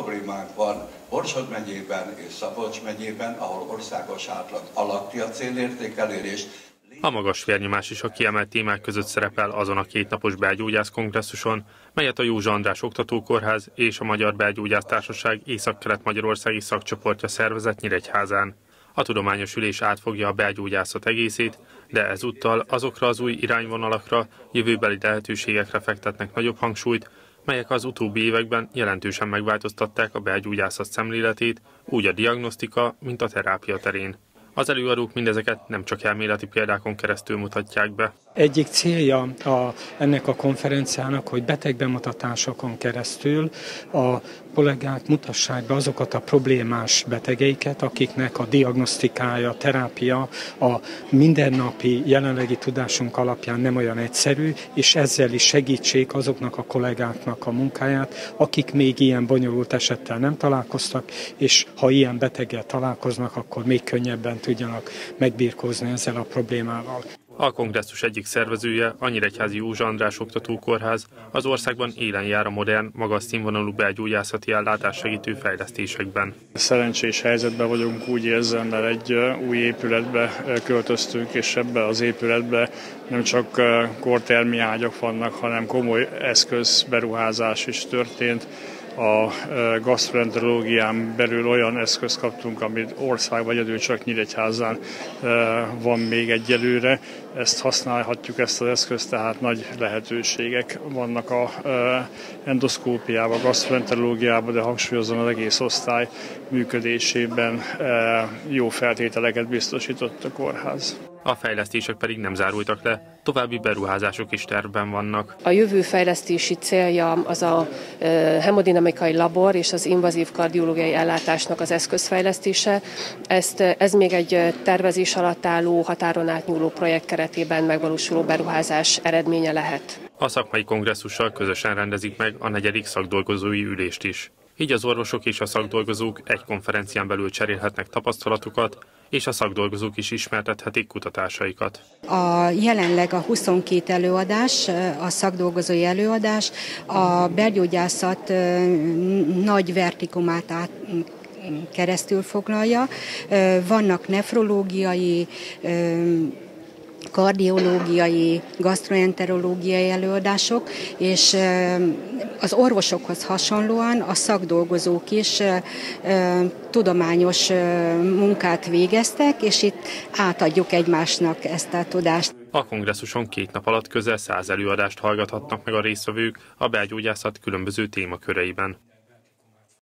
problémánk van Borsod megyében és Szabolcs megyében, ahol országos átlag alatti a célértékelés. A magas vérnyomás is a kiemelt témák között szerepel azon a kétnapos belgyógyász kongresszuson, melyet a Józsa András Oktatókórház és a Magyar Belgyógyász Társaság Észak-Kelet-Magyarországi szakcsoportja szervezett Nyíregyházán. A tudományos ülés átfogja a belgyógyászat egészét, de ezúttal azokra az új irányvonalakra, jövőbeli lehetőségekre fektetnek nagyobb hangsúlyt, melyek az utóbbi években jelentősen megváltoztatták a belgyógyászat szemléletét, úgy a diagnosztika, mint a terápia terén. Az előadók mindezeket nem csak elméleti példákon keresztül mutatják be. Egyik célja ennek a konferenciának, hogy betegbemutatásokon keresztül a kollégák mutassák be azokat a problémás betegeiket, akiknek a diagnosztikája, terápia a mindennapi jelenlegi tudásunk alapján nem olyan egyszerű, és ezzel is segítsék azoknak a kollégáknak a munkáját, akik még ilyen bonyolult esettel nem találkoztak, és ha ilyen beteggel találkoznak, akkor még könnyebben tudjanak megbirkózni ezzel a problémával. A kongresszus egyik szervezője, a Nyíregyházi Józsa András Oktatókórház az országban élen jár a modern, magas színvonalú belgyógyászati ellátás segítő fejlesztésekben. Szerencsés helyzetben vagyunk, úgy érzem, mert egy új épületbe költöztünk, és ebbe az épületbe nem csak kortermi ágyak vannak, hanem komoly eszközberuházás is történt. A gasztroenterológián belül olyan eszközt kaptunk, amit országban egyedül csak Nyíregyházán van még egyelőre. Ezt használhatjuk, ezt az eszközt, tehát nagy lehetőségek vannak a endoszkópiában, a gasztroenterológiában, de hangsúlyozom, az egész osztály működésében jó feltételeket biztosított a kórház. A fejlesztések pedig nem zárultak le, további beruházások is tervben vannak. A jövő fejlesztési célja az a hemodinamikai labor és az invazív kardiológiai ellátásnak az eszközfejlesztése. Ez még egy tervezés alatt álló, határon átnyúló projekt keretében megvalósuló beruházás eredménye lehet. A szakmai kongresszussal közösen rendezik meg a 4. szakdolgozói ülést is. Így az orvosok és a szakdolgozók egy konferencián belül cserélhetnek tapasztalatokat, és a szakdolgozók is ismertethetik kutatásaikat. Jelenleg a 22 előadás, a szakdolgozói előadás a belgyógyászat nagy vertikumát keresztül foglalja. Vannak nefrológiai, kardiológiai, gasztroenterológiai előadások, és az orvosokhoz hasonlóan a szakdolgozók is tudományos munkát végeztek, és itt átadjuk egymásnak ezt a tudást. A kongresszuson 2 nap alatt közel 100 előadást hallgathatnak meg a résztvevők a belgyógyászat különböző témaköreiben.